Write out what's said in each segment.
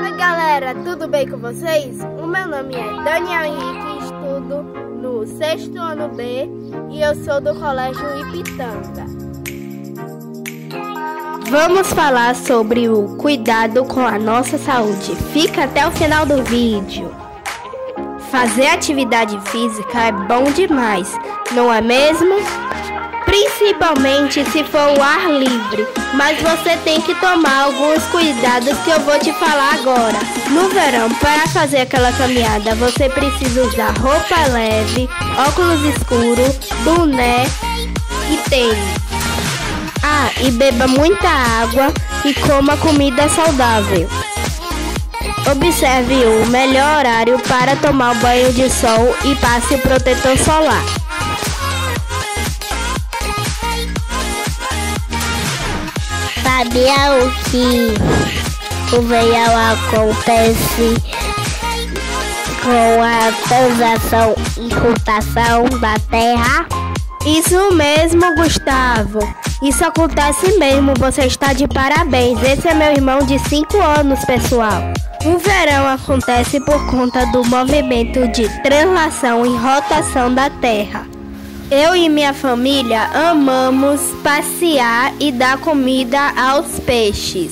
Oi galera, tudo bem com vocês? O meu nome é Daniel Henrique, estudo no 6º ano B e eu sou do Colégio Ipitanga. Vamos falar sobre o cuidado com a nossa saúde. Fica até o final do vídeo. Fazer atividade física é bom demais, não é mesmo? Principalmente se for o ar livre, mas você tem que tomar alguns cuidados que eu vou te falar agora. No verão, para fazer aquela caminhada, você precisa usar roupa leve, óculos escuros, boné e tênis. Ah, e beba muita água e coma comida saudável. Observe o melhor horário para tomar o banho de sol e passe o protetor solar. Sabia o que o verão acontece com a translação e rotação da Terra? Isso mesmo, Gustavo. Isso acontece mesmo, você está de parabéns. Esse é meu irmão de 5 anos, pessoal. O verão acontece por conta do movimento de translação e rotação da Terra. Eu e minha família amamos passear e dar comida aos peixes.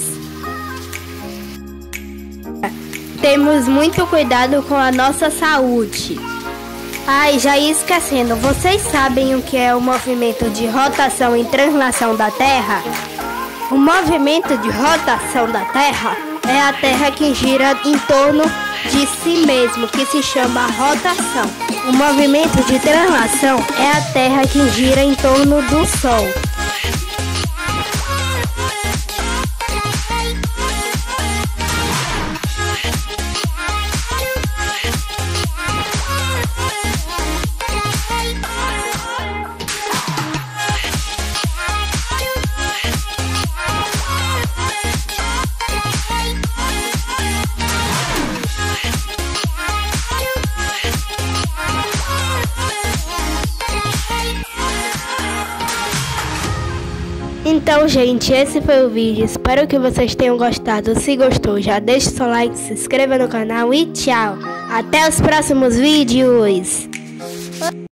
Temos muito cuidado com a nossa saúde. Ai, já ia esquecendo, vocês sabem o que é o movimento de rotação e translação da Terra? O movimento de rotação da Terra é a Terra que gira em torno de si mesmo, que se chama rotação. O movimento de translação é a Terra que gira em torno do Sol. Então, gente, esse foi o vídeo. Espero que vocês tenham gostado. Se gostou, já deixa o seu like, se inscreva no canal e tchau. Até os próximos vídeos.